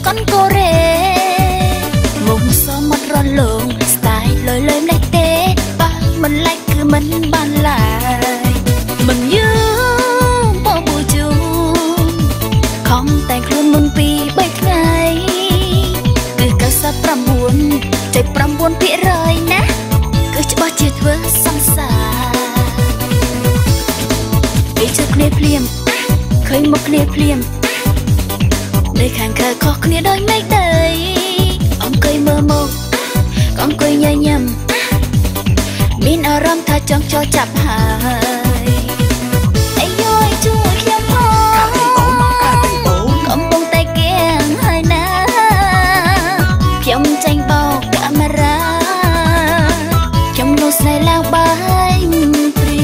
con cô rê mùng so mặt ròn lộn style lời lời lách tế ba mình lách cứ mình ban lại mình như bỏ bùi chung khôngแต่ง ខ្លួន mừng pi 3 ថ្ងៃគឺ99ใจ9%ណាគឺច្បាស់ជាធ្វើសង្សារពេលជិះគ្នាភ្លាមឃើញមុខគ្នាភ្លាមនៅខាងក្រៅខុសគ្នាដោយមេឃដីអង្គុយមើលមកអង្គុយញញឹមមានអារម្មណ៍ថាចង់ចូលចាប់ហើយអាយយជួយខ្ញុំផងកំពុងតែគៀងហើយណាខ្ញុំចាញ់បោកកាមេរ៉ាខ្ញុំនោះស្នេហ៍ឡើងបាយព្រី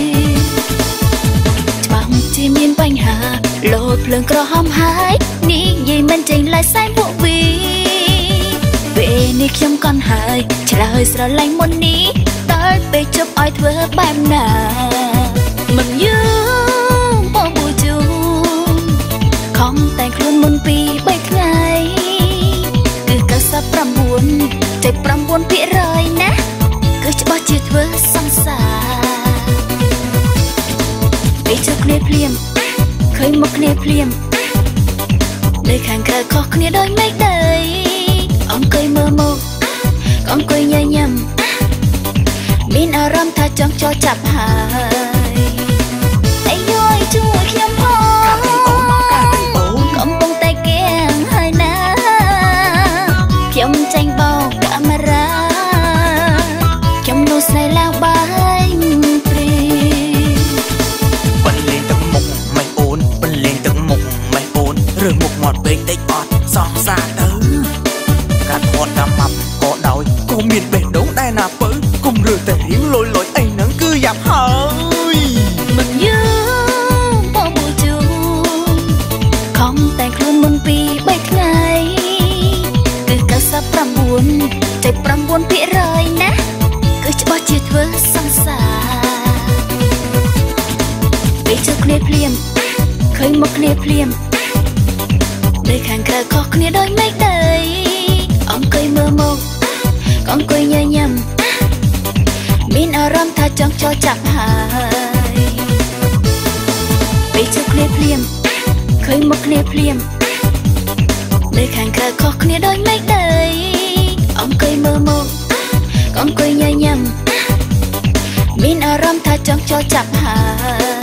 ច្បាស់ជាមានបញ្ហាលោតភ្លើងក្រហមហើយនេះនិយាយមិនចេញឡើយសែងពួកវីពេលនេះខ្ញុំកន់ហើយឆ្លើយស្រឡាញ់មុននេះដល់ពេលជប់ឲ្យធ្វើបែបណាមិនយឺបងប៊ូជូខំតែង ខ្លួន មុនពី 3 ថ្ងៃគឺ99ใจ9%ណាគឺច្បាស់ជាធ្វើសង្សារពេលជិះគ្នាភ្លាមឃើញមុខគ្នាភ្លាមនៅខាងក្រៅខុសគ្នាដោយមេឃដីអង្គុយមើលមកអង្គុយញញឹមមានអារម្មណ៍ថាចង់ចូលចាប់ហើយអាយយជួយខ្ញុំផងកំពុងតែគៀងហើយណាខ្ញុំចាញ់បោកកាមេរ៉ាខ្ញុំនោះស្នេហ៍ឡើងបាយព្រីបន្លេងទឹកមុខមិនអូនបន្លេងទឹកមុខមិនអូនរឿងមុខមាត់ពេកតិចអត់សងសាទៅការថតតាមម៉ាប់ក៏ដោយក៏មានបេះដូងដែរណាពើគុំរើតែរៀងលយលយអីហ្នឹងគឺយ៉ាប់ហើយមិនយឺបងប៊ូជូខំតែង ខ្លួន មុនពី 3 ថ្ងៃគឺ99ใจ9%ណាគឺច្បាស់ជាធ្វើសង្សារពេលជិះគ្នាភ្លាមឃើញមុខគ្នាភ្លាមនៅខាងក្រៅខុសគ្នាដោយមេឃដីអង្គុយមើលមកអង្គុយញញឹមមានអារម្មណ៍ថាចង់ចូលចាប់ហើយពេលជិះគ្នាភ្លាមឃើញមុខគ្នាភ្លាមនៅខាងក្រៅខុសគ្នាដោយមេឃដីអង្គុយមើលមកអង្គុយញញឹមមានអារម្មណ៍ថាចង់ចូលចាប់ហើយ